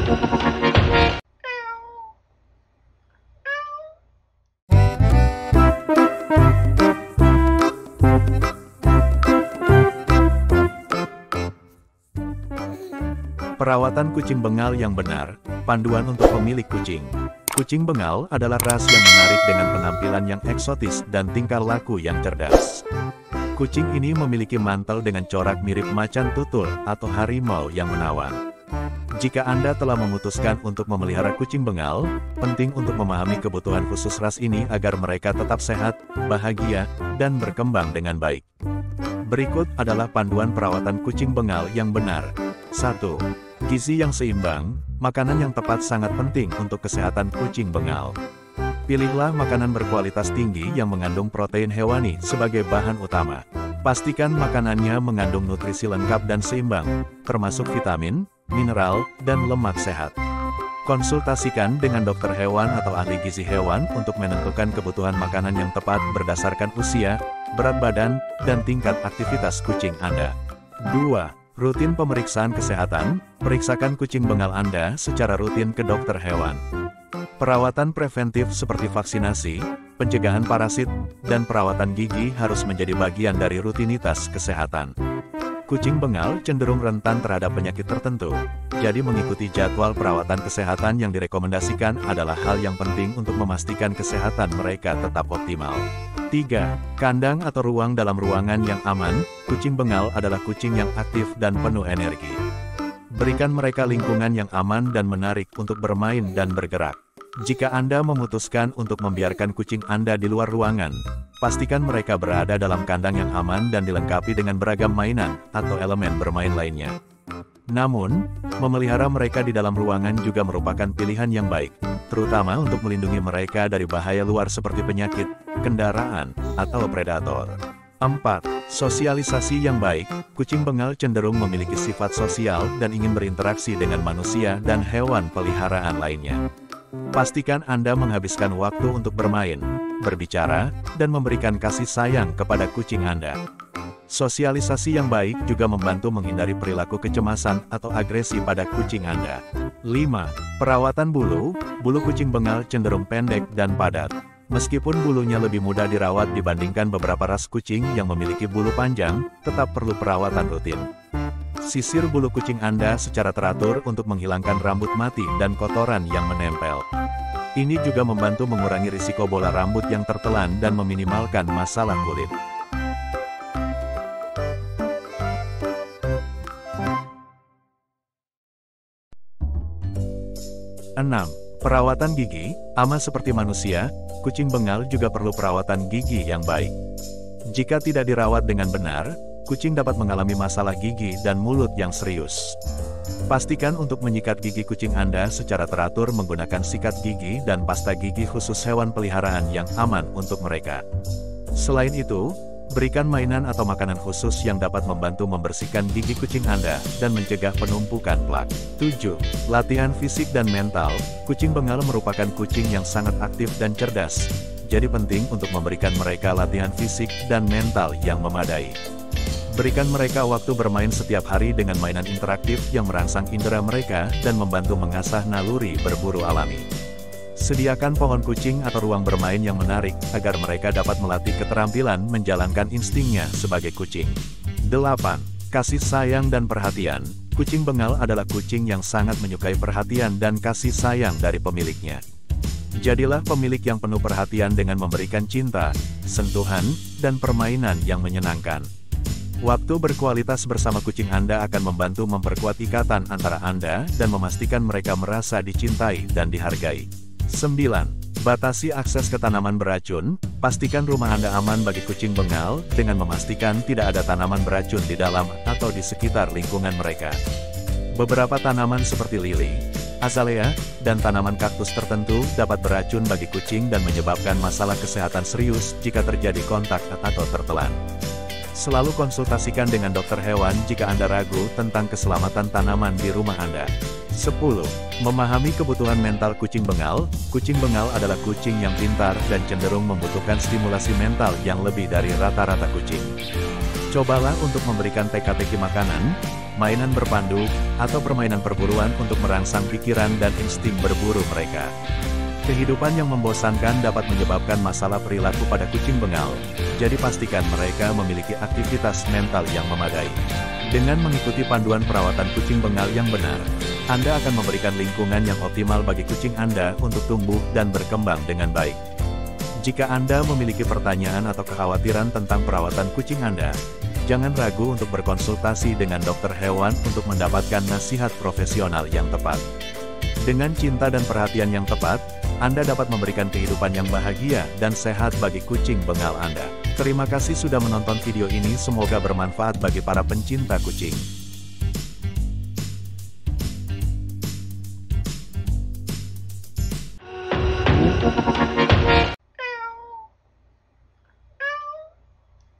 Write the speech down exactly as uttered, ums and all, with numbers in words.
Perawatan kucing bengal yang benar, panduan untuk pemilik kucing. Kucing bengal adalah ras yang menarik dengan penampilan yang eksotis dan tingkah laku yang cerdas. Kucing ini memiliki mantel dengan corak mirip macan tutul atau harimau yang menawan. Jika Anda telah memutuskan untuk memelihara kucing bengal, penting untuk memahami kebutuhan khusus ras ini agar mereka tetap sehat, bahagia, dan berkembang dengan baik. Berikut adalah panduan perawatan kucing bengal yang benar. satu. Gizi yang seimbang, makanan yang tepat sangat penting untuk kesehatan kucing bengal. Pilihlah makanan berkualitas tinggi yang mengandung protein hewani sebagai bahan utama. Pastikan makanannya mengandung nutrisi lengkap dan seimbang, termasuk vitamin, mineral, dan lemak sehat. Konsultasikan dengan dokter hewan atau ahli gizi hewan untuk menentukan kebutuhan makanan yang tepat berdasarkan usia, berat badan, dan tingkat aktivitas kucing Anda. dua. Rutin pemeriksaan kesehatan, periksakan kucing bengal Anda secara rutin ke dokter hewan. Perawatan preventif seperti vaksinasi, pencegahan parasit, dan perawatan gigi harus menjadi bagian dari rutinitas kesehatan. Kucing bengal cenderung rentan terhadap penyakit tertentu, jadi mengikuti jadwal perawatan kesehatan yang direkomendasikan adalah hal yang penting untuk memastikan kesehatan mereka tetap optimal. tiga. Kandang atau ruang dalam ruangan yang aman. Kucing bengal adalah kucing yang aktif dan penuh energi. Berikan mereka lingkungan yang aman dan menarik untuk bermain dan bergerak. Jika Anda memutuskan untuk membiarkan kucing Anda di luar ruangan, pastikan mereka berada dalam kandang yang aman dan dilengkapi dengan beragam mainan atau elemen bermain lainnya. Namun, memelihara mereka di dalam ruangan juga merupakan pilihan yang baik, terutama untuk melindungi mereka dari bahaya luar seperti penyakit, kendaraan, atau predator. empat. Sosialisasi yang baik. Kucing bengal cenderung memiliki sifat sosial dan ingin berinteraksi dengan manusia dan hewan peliharaan lainnya. Pastikan Anda menghabiskan waktu untuk bermain, berbicara, dan memberikan kasih sayang kepada kucing Anda. Sosialisasi yang baik juga membantu menghindari perilaku kecemasan atau agresi pada kucing Anda. lima. Perawatan bulu. Bulu kucing bengal cenderung pendek dan padat. Meskipun bulunya lebih mudah dirawat dibandingkan beberapa ras kucing yang memiliki bulu panjang, tetap perlu perawatan rutin. Sisir bulu kucing Anda secara teratur untuk menghilangkan rambut mati dan kotoran yang menempel. Ini juga membantu mengurangi risiko bola rambut yang tertelan dan meminimalkan masalah kulit. enam. Perawatan gigi. Sama seperti manusia, kucing bengal juga perlu perawatan gigi yang baik. Jika tidak dirawat dengan benar, kucing dapat mengalami masalah gigi dan mulut yang serius. Pastikan untuk menyikat gigi kucing Anda secara teratur menggunakan sikat gigi dan pasta gigi khusus hewan peliharaan yang aman untuk mereka. Selain itu, berikan mainan atau makanan khusus yang dapat membantu membersihkan gigi kucing Anda dan mencegah penumpukan plak. tujuh. Latihan fisik dan mental. Kucing bengal merupakan kucing yang sangat aktif dan cerdas, jadi penting untuk memberikan mereka latihan fisik dan mental yang memadai. Berikan mereka waktu bermain setiap hari dengan mainan interaktif yang merangsang indera mereka dan membantu mengasah naluri berburu alami. Sediakan pohon kucing atau ruang bermain yang menarik, agar mereka dapat melatih keterampilan menjalankan instingnya sebagai kucing. delapan. Kasih sayang dan perhatian. Kucing bengal adalah kucing yang sangat menyukai perhatian dan kasih sayang dari pemiliknya. Jadilah pemilik yang penuh perhatian dengan memberikan cinta, sentuhan, dan permainan yang menyenangkan. Waktu berkualitas bersama kucing Anda akan membantu memperkuat ikatan antara Anda dan memastikan mereka merasa dicintai dan dihargai. sembilan. Batasi akses ke tanaman beracun. Pastikan rumah Anda aman bagi kucing bengal dengan memastikan tidak ada tanaman beracun di dalam atau di sekitar lingkungan mereka. Beberapa tanaman seperti lili, azalea, dan tanaman kaktus tertentu dapat beracun bagi kucing dan menyebabkan masalah kesehatan serius jika terjadi kontak atau tertelan. Selalu konsultasikan dengan dokter hewan jika Anda ragu tentang keselamatan tanaman di rumah Anda. sepuluh. Memahami kebutuhan mental kucing bengal. Kucing bengal adalah kucing yang pintar dan cenderung membutuhkan stimulasi mental yang lebih dari rata-rata kucing. Cobalah untuk memberikan teka-teki makanan, mainan berpandu, atau permainan perburuan untuk merangsang pikiran dan insting berburu mereka. Kehidupan yang membosankan dapat menyebabkan masalah perilaku pada kucing bengal, jadi pastikan mereka memiliki aktivitas mental yang memadai. Dengan mengikuti panduan perawatan kucing bengal yang benar, Anda akan memberikan lingkungan yang optimal bagi kucing Anda untuk tumbuh dan berkembang dengan baik. Jika Anda memiliki pertanyaan atau kekhawatiran tentang perawatan kucing Anda, jangan ragu untuk berkonsultasi dengan dokter hewan untuk mendapatkan nasihat profesional yang tepat. Dengan cinta dan perhatian yang tepat, Anda dapat memberikan kehidupan yang bahagia dan sehat bagi kucing bengal Anda. Terima kasih sudah menonton video ini, semoga bermanfaat bagi para pencinta kucing.